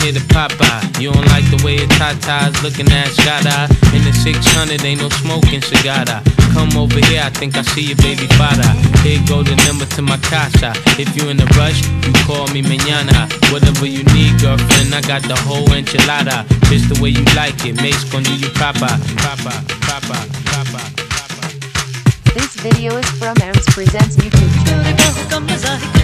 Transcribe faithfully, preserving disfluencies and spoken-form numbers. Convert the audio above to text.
way the Popeye. You don't like the way it tatas, looking at Shada. In the six hundred, ain't no smoking cigada. Come over here, I think I see your baby father. Here go the number to my casa. If you in a rush, you call me mañana. Whatever you need, girlfriend, I got the whole enchilada. Just the way you like it, Mace gon' do you proper. Proper, proper, proper, proper. This video is from Ams Presents YouTube channel.